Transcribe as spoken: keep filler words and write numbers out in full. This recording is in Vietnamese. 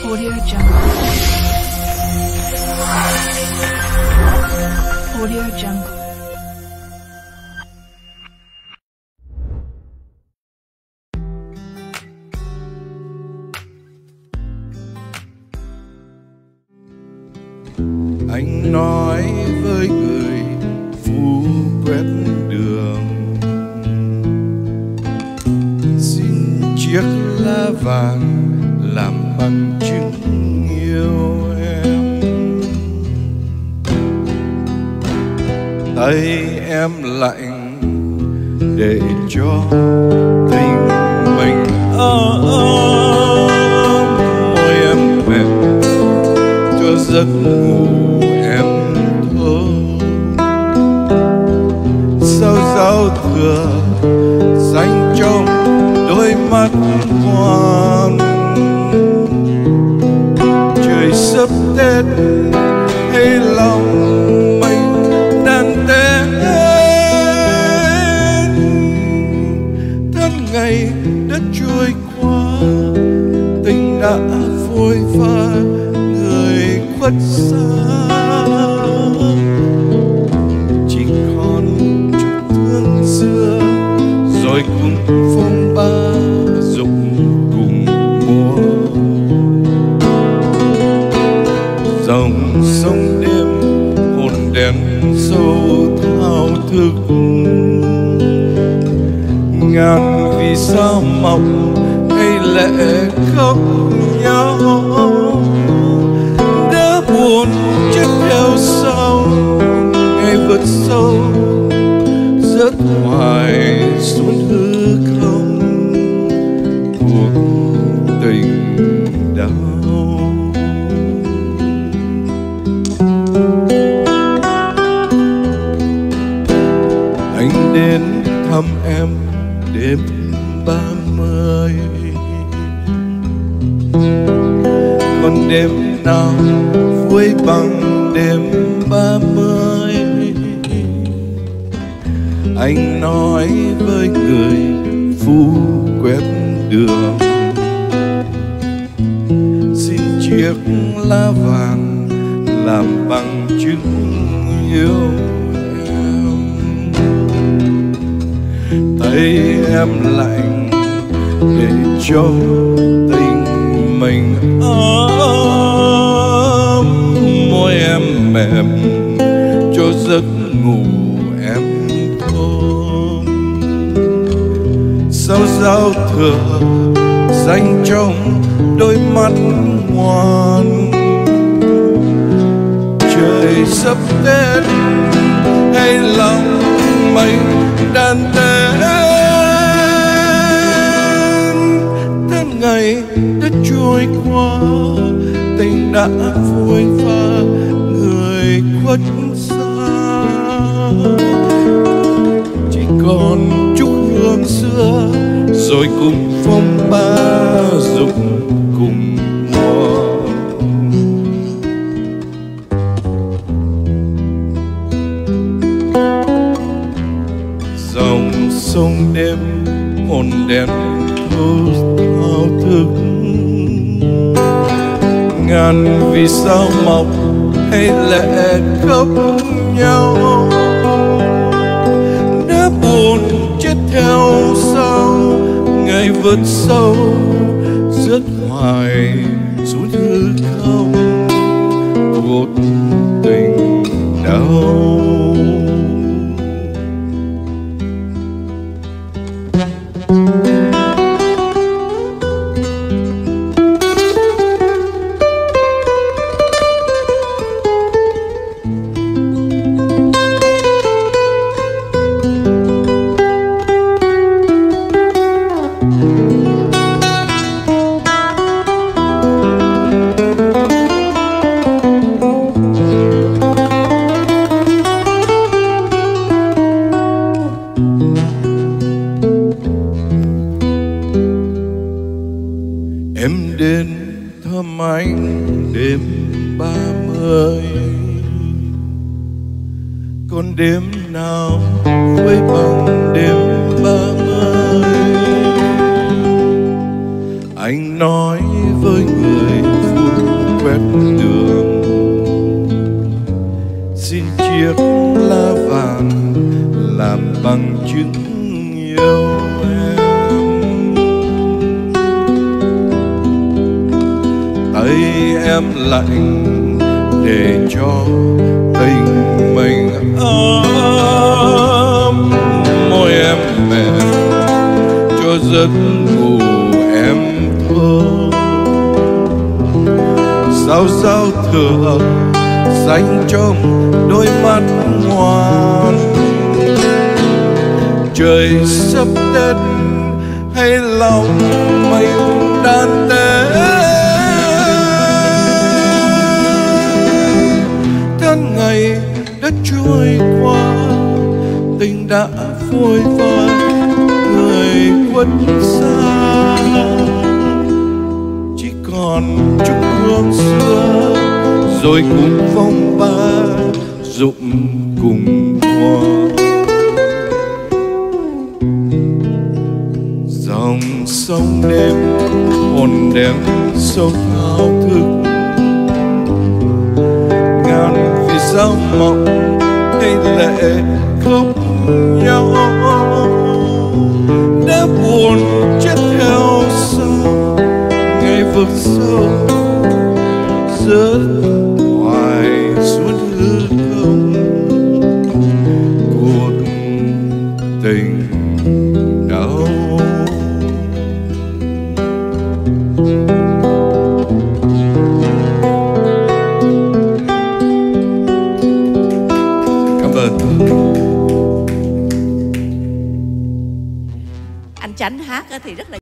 Audio Jungle. Audio Jungle. Anh nói với người phú quét đường, xin chiếc lá vàng làm bằng chứng yêu em. Tay em lạnh để cho tình mình ấm, môi em mềm cho giấc ngủ em thơm. Sao giao thừa dành trong đôi mắt ngoan, trời sắp Tết hay lòng mình đàn tên. Tháng ngày đã trôi qua, tình đã phôi pha, người khuất xa. Chỉ còn chút thương xưa, rồi cùng phong ba rụng cùng mùa. Dòng sông đêm hồn đèn sâu thao thức, ngàn vì sao mọc hay lệ khóc nhau. Đã buồn chết theo sau, ngày vượt sâu rớt hoài xuống hư không. Cuộc tình đau, anh đến thăm em đêm ba mươi. Còn đêm nào vui bằng đêm ba mươi? Anh nói với người phu quét đường, xin chiếc lá vàng làm bằng chứng yêu em. Tay em lạnh để cho tình mình ấm, môi em mềm cho giấc ngủ em thơm. Sao giao thừa dành trong đôi mắt ngoan, trời sắp Tết hay lòng mình đàn tên. Tháng ngày đã trôi qua, tình đã phôi pha, người khuất xa. Chỉ còn chút hương xưa, rồi cùng phong ba rụng cùng mùa. Dòng sông đêm hồn đèn thao thức, ngàn vì sao mọc hay lệ khóc nhau. Đã buồn chết theo sau, ngày vượt sâu rớt hoài xuống hư không. Cuộc tình đau, em đến thăm anh đêm ba mươi. Còn đêm nào vui bằng đêm ba mươi? Anh nói với người phụ quét đường. Xin chiếc lá vàng làm bằng chứng yêu em. Tay em lạnh để cho tình mình ấm, môi em mềm cho giấc ngủ em thơ. Sao sao thừa dành trong đôi mắt ngoan. Trời sắp Tết hay lòng mây đan tế, tháng ngày đã trôi qua, tình đã phôi pha, người khuất xa. Chỉ còn chút hương xưa rồi cùng phong ba rụng cùng hoa. Dòng sông đêm hồn đêm sâu thao thức, ngàn vì sao mộng hay lệ khóc nhau. Đã buồn chết theo sau ngày vực sâu, rớt hoài suốt hư không. Cuộc tình đau. Cảm ơn. Anh Chánh hát thì rất là